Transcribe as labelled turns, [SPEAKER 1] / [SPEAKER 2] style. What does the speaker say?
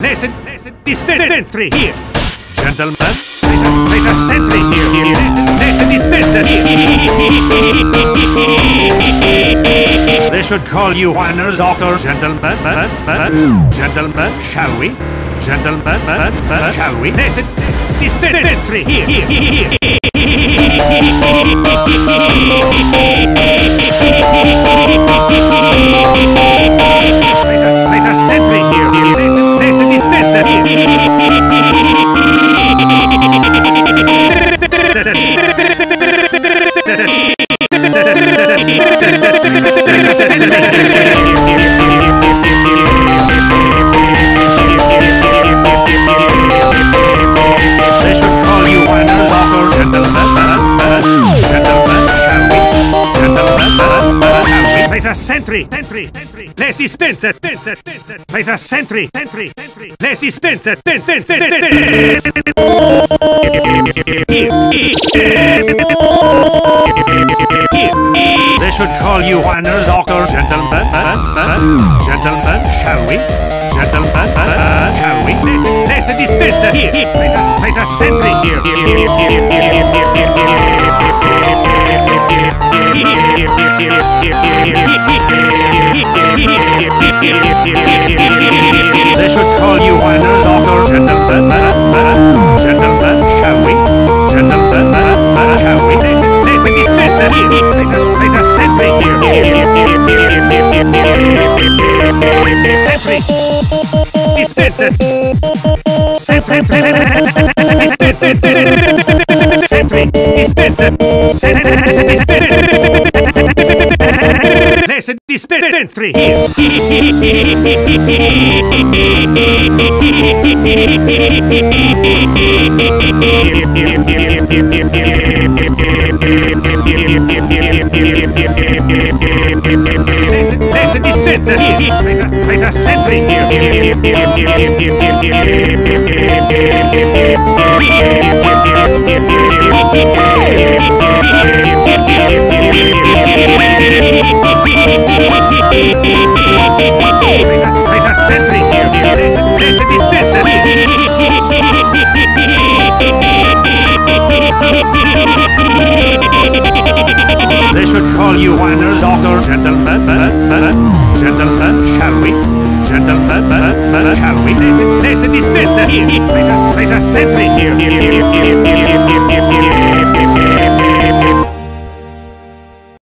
[SPEAKER 1] dispensary here. Gentlemen, there's a sentry here. There's a dispenser here. They should call you whiners, doctors, gentlemen. Gentlemen, shall we? Gentlemen, shall we? There's a dispensary here. There's a sentry here. There's a dispenser here. They should call you whiners, doctors, gentlemen. Gentlemen, shall we? Gentlemen, shall we? There's a sentry. There's dispenser. There's a sentry. There's dispenser. They should call you whiners, doctors, gentlemen. Gentlemen, shall we? Gentlemen, shall we? There's a dispenser here. There's a sentry here. They should call you whiners, doctors, gentlemen. Gentlemen, shall we? Gentlemen, shall we? There's a dispenser here. There's a sentry here. Sentry. Dispenser. Sentry. Dispenser. Sentry. Dispenser. There's a dispensary here. There's a dispenser here. There's a sentry here. There's a sentry here. There's a dispenser here. They should call you whiners, doctors, gentlemen. Gentlemen, shall we? Gentlemen, shall we? There's a dispenser here. There's a sentry here.